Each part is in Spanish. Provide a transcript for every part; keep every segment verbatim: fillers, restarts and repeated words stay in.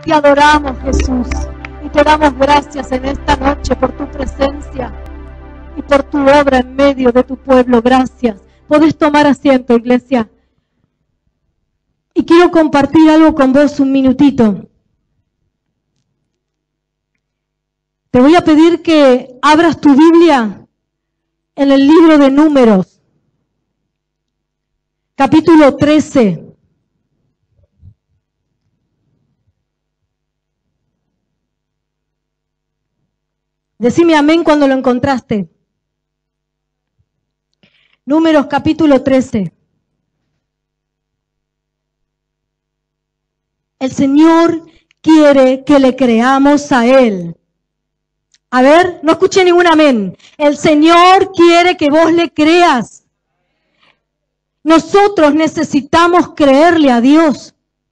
Te adoramos, Jesús, y te damos gracias en esta noche por tu presencia y por tu obra en medio de tu pueblo. Gracias. Podés tomar asiento, iglesia. Y quiero compartir algo con vos un minutito. Te voy a pedir que abras tu Biblia en el libro de Números, capítulo trece. Decime amén cuando lo encontraste. Números capítulo trece. El Señor quiere que le creamos a Él. A ver, no escuché ningún amén. El Señor quiere que vos le creas. Nosotros necesitamos creerle a Dios.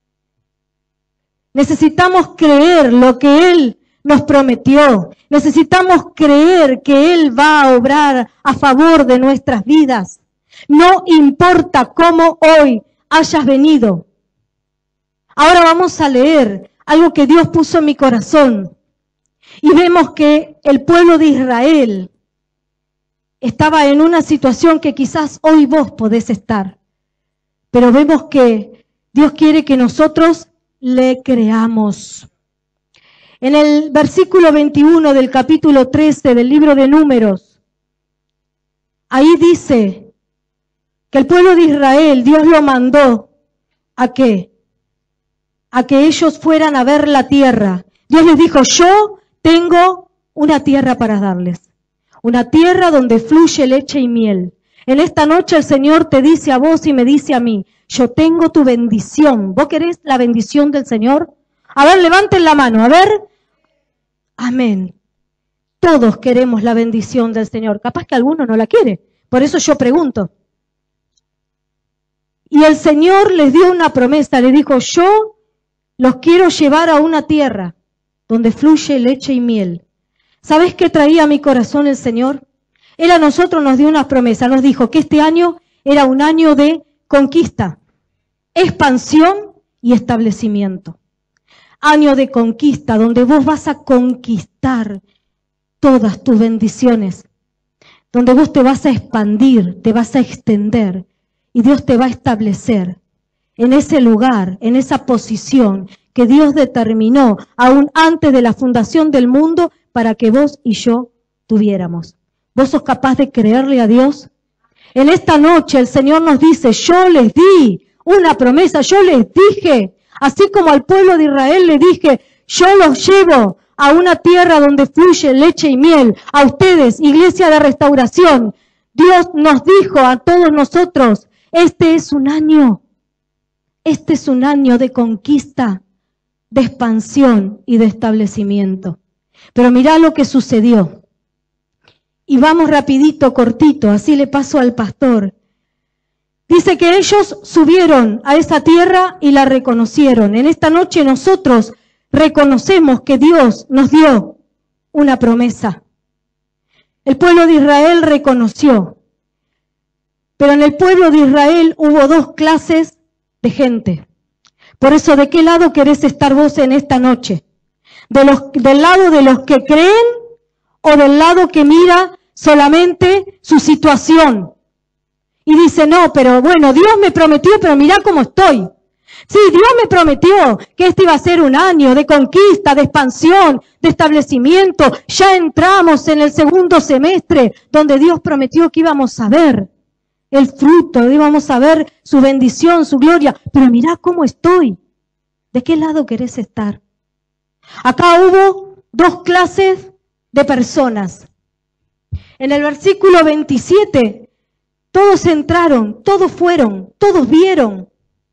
Necesitamos creer lo que Él nos prometió. Necesitamos creer que Él va a obrar a favor de nuestras vidas. No importa cómo hoy hayas venido. Ahora vamos a leer algo que Dios puso en mi corazón. Y vemos que el pueblo de Israel estaba en una situación que quizás hoy vos podés estar. Pero vemos que Dios quiere que nosotros le creamos. En el versículo veintiuno del capítulo trece del libro de Números, ahí dice que el pueblo de Israel, Dios lo mandó a qué, a que ellos fueran a ver la tierra. Dios les dijo, yo tengo una tierra para darles, una tierra donde fluye leche y miel. En esta noche el Señor te dice a vos y me dice a mí, yo tengo tu bendición. ¿Vos querés la bendición del Señor? A ver, levanten la mano, a ver. Amén. Todos queremos la bendición del Señor. Capaz que alguno no la quiere. Por eso yo pregunto. Y el Señor les dio una promesa. Le dijo, yo los quiero llevar a una tierra donde fluye leche y miel. ¿Sabés qué traía a mi corazón el Señor? Él a nosotros nos dio una promesa. Nos dijo que este año era un año de conquista, expansión y establecimiento. Año de conquista, donde vos vas a conquistar todas tus bendiciones, donde vos te vas a expandir, te vas a extender, y Dios te va a establecer en ese lugar, en esa posición que Dios determinó aún antes de la fundación del mundo para que vos y yo tuviéramos. ¿Vos sos capaz de creerle a Dios? En esta noche el Señor nos dice, yo les di una promesa, yo les dije, así como al pueblo de Israel le dije, yo los llevo a una tierra donde fluye leche y miel. A ustedes, Iglesia de Restauración, Dios nos dijo a todos nosotros, este es un año, este es un año de conquista, de expansión y de establecimiento. Pero mirá lo que sucedió. Y vamos rapidito, cortito, así le paso al pastor. Dice que ellos subieron a esa tierra y la reconocieron. En esta noche nosotros reconocemos que Dios nos dio una promesa. El pueblo de Israel reconoció. Pero en el pueblo de Israel hubo dos clases de gente. Por eso, ¿de qué lado querés estar vos en esta noche? ¿De los, ¿Del lado de los que creen o del lado que mira solamente su situación? Y dice, no, pero bueno, Dios me prometió, pero mirá cómo estoy. Sí, Dios me prometió que este iba a ser un año de conquista, de expansión, de establecimiento. Ya entramos en el segundo semestre donde Dios prometió que íbamos a ver el fruto, íbamos a ver su bendición, su gloria. Pero mirá cómo estoy. ¿De qué lado querés estar? Acá hubo dos clases de personas. En el versículo veintisiete, todos entraron, todos fueron, todos vieron.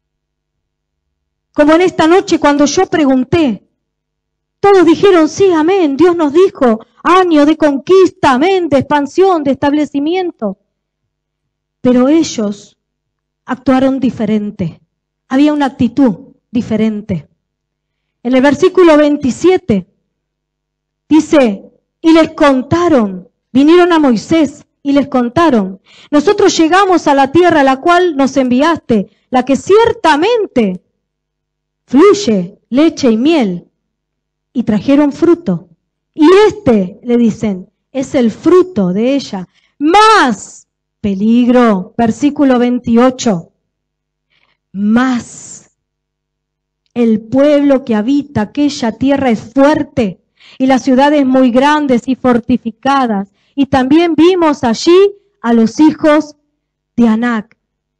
Como en esta noche cuando yo pregunté, todos dijeron, sí, amén, Dios nos dijo, año de conquista, amén, de expansión, de establecimiento. Pero ellos actuaron diferente, había una actitud diferente. En el versículo veintisiete dice, y les contaron, vinieron a Moisés y les contaron, nosotros llegamos a la tierra a la cual nos enviaste, la que ciertamente fluye leche y miel, y trajeron fruto. Y este, le dicen, es el fruto de ella. Más peligro, versículo veintiocho, más el pueblo que habita aquella tierra es fuerte y las ciudades muy grandes y fortificadas. Y también vimos allí a los hijos de Anac.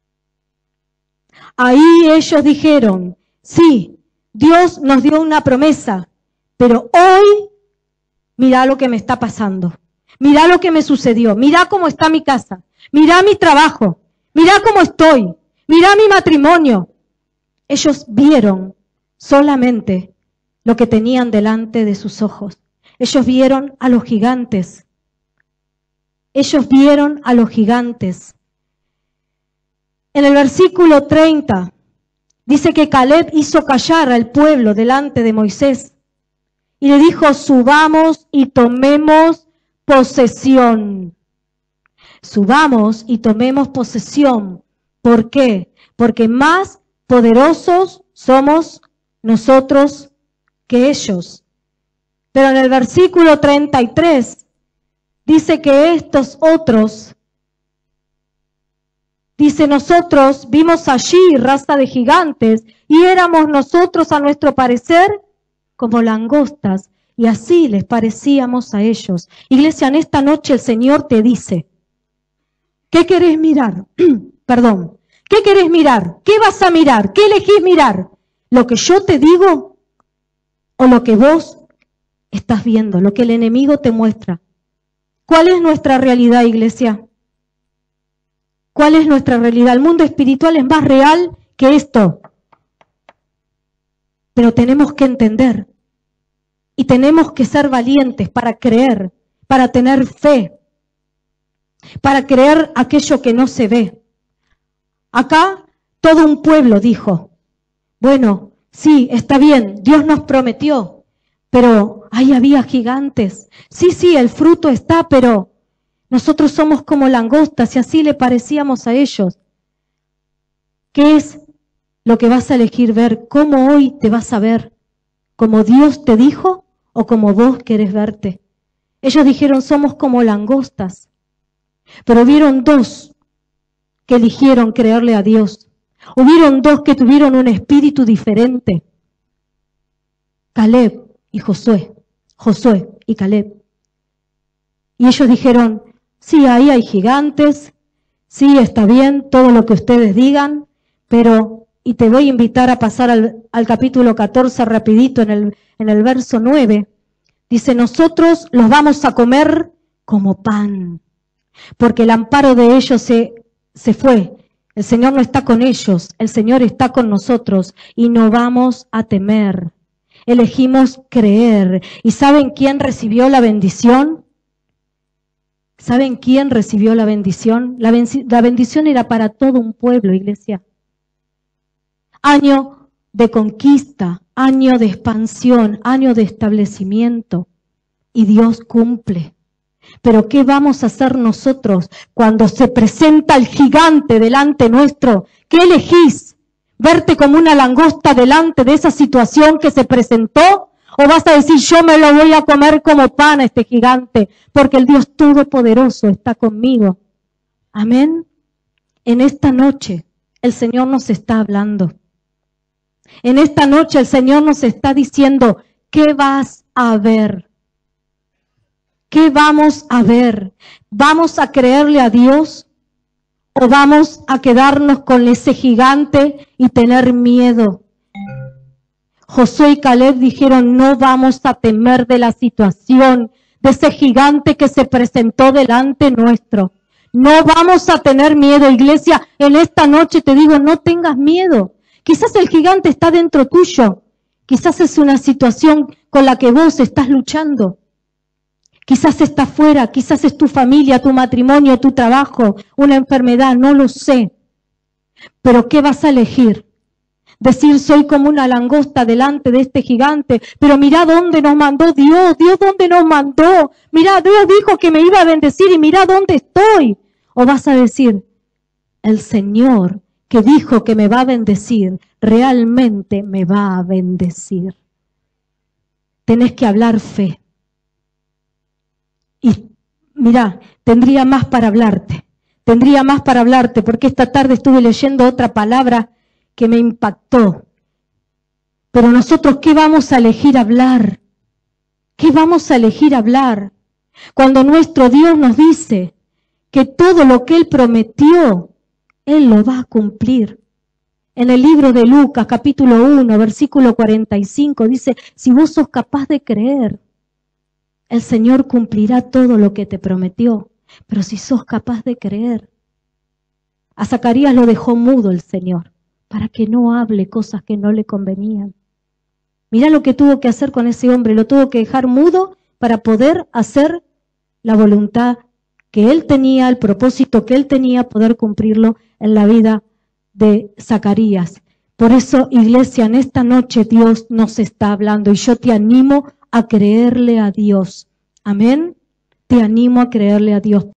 Ahí ellos dijeron, sí, Dios nos dio una promesa, pero hoy mirá lo que me está pasando, mirá lo que me sucedió, mirá cómo está mi casa, mirá mi trabajo, mirá cómo estoy, mirá mi matrimonio. Ellos vieron solamente lo que tenían delante de sus ojos. Ellos vieron a los gigantes. Ellos vieron a los gigantes. En el versículo treinta dice que Caleb hizo callar al pueblo delante de Moisés y le dijo, subamos y tomemos posesión. Subamos y tomemos posesión. ¿Por qué? Porque más poderosos somos nosotros que ellos. Pero en el versículo treinta y tres dice que estos otros, dice, nosotros vimos allí raza de gigantes y éramos nosotros a nuestro parecer como langostas y así les parecíamos a ellos. Iglesia, en esta noche el Señor te dice, ¿qué querés mirar? Perdón, ¿qué querés mirar? ¿Qué vas a mirar? ¿Qué elegís mirar? ¿Lo que yo te digo o lo que vos estás viendo, lo que el enemigo te muestra? ¿Cuál es nuestra realidad, iglesia? ¿Cuál es nuestra realidad? El mundo espiritual es más real que esto. Pero tenemos que entender y tenemos que ser valientes para creer, para tener fe, para creer aquello que no se ve. Acá todo un pueblo dijo, bueno, sí, está bien, Dios nos prometió, pero ahí había gigantes. Sí, sí, el fruto está, pero nosotros somos como langostas y así le parecíamos a ellos. ¿Qué es lo que vas a elegir ver? ¿Cómo hoy te vas a ver? ¿Como Dios te dijo o como vos querés verte? Ellos dijeron, somos como langostas. Pero hubieron dos que eligieron creerle a Dios. Hubieron dos que tuvieron un espíritu diferente. Caleb y Josué. Josué y Caleb. Y ellos dijeron, sí, ahí hay gigantes, sí, está bien, todo lo que ustedes digan, pero, y te voy a invitar a pasar al, al capítulo catorce rapidito en el, en el verso nueve, dice, nosotros los vamos a comer como pan, porque el amparo de ellos se, se fue, el Señor no está con ellos, el Señor está con nosotros y no vamos a temer. Elegimos creer. ¿Y saben quién recibió la bendición? ¿Saben quién recibió la bendición? La, bendición? la bendición era para todo un pueblo, iglesia. Año de conquista, año de expansión, año de establecimiento. Y Dios cumple. Pero ¿qué vamos a hacer nosotros cuando se presenta el gigante delante nuestro? ¿Qué elegís? ¿Verte como una langosta delante de esa situación que se presentó? ¿O vas a decir, yo me lo voy a comer como pan a este gigante, porque el Dios Todopoderoso está conmigo? Amén. En esta noche el Señor nos está hablando. En esta noche el Señor nos está diciendo, ¿qué vas a ver? ¿Qué vamos a ver? ¿Vamos a creerle a Dios? ¿O vamos a quedarnos con ese gigante y tener miedo? Josué y Caleb dijeron, no vamos a temer de la situación, de ese gigante que se presentó delante nuestro. No vamos a tener miedo, iglesia. En esta noche te digo, no tengas miedo. Quizás el gigante está dentro tuyo. Quizás es una situación con la que vos estás luchando. Quizás está fuera, quizás es tu familia, tu matrimonio, tu trabajo, una enfermedad, no lo sé. Pero ¿qué vas a elegir? Decir, soy como una langosta delante de este gigante, pero mirá dónde nos mandó Dios, Dios dónde nos mandó. Mirá, Dios dijo que me iba a bendecir y mirá dónde estoy. O vas a decir, el Señor que dijo que me va a bendecir, realmente me va a bendecir. tenés que hablar fe. Y mirá, tendría más para hablarte, tendría más para hablarte, porque esta tarde estuve leyendo otra palabra que me impactó. Pero nosotros, ¿qué vamos a elegir hablar? ¿Qué vamos a elegir hablar? Cuando nuestro Dios nos dice que todo lo que Él prometió, Él lo va a cumplir. En el libro de Lucas, capítulo uno, versículo cuarenta y cinco, dice, si vos sos capaz de creer, el Señor cumplirá todo lo que te prometió. Pero si sos capaz de creer, a Zacarías lo dejó mudo el Señor, para que no hable cosas que no le convenían. Mirá lo que tuvo que hacer con ese hombre, lo tuvo que dejar mudo para poder hacer la voluntad que él tenía, el propósito que él tenía, poder cumplirlo en la vida de Zacarías. Por eso, iglesia, en esta noche Dios nos está hablando y yo te animo a creerle a Dios. Amén. Te animo a creerle a Dios.